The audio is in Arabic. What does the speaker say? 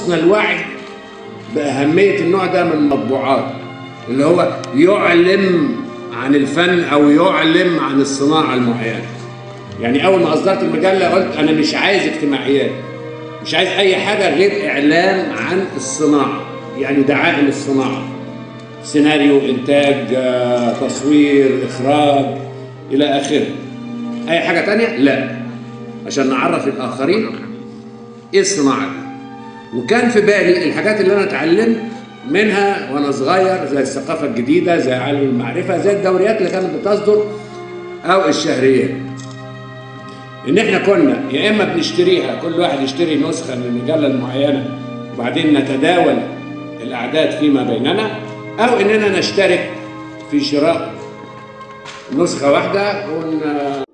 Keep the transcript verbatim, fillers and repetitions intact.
حسن الوعي بأهمية النوع ده من المطبوعات، اللي هو يعلم عن الفن أو يعلم عن الصناعة المعينة. يعني أول ما أصدرت المجلة قلت أنا مش عايز اجتماعيات، مش عايز أي حاجة غير إعلام عن الصناعة، يعني دعائم الصناعة، سيناريو، إنتاج، تصوير، إخراج، إلى آخره. أي حاجة تانية لا، عشان نعرف الآخرين إيه الصناعة دي. وكان في بالي الحاجات اللي أنا اتعلمت منها وأنا صغير، زي الثقافة الجديدة، زي عالم المعرفة، زي الدوريات اللي كانت بتصدر أو الشهريات. إن إحنا كنا يا إما بنشتريها، كل واحد يشتري نسخة من المجلة المعينة وبعدين نتداول الأعداد فيما بيننا، أو إننا نشترك في شراء نسخة واحدة ون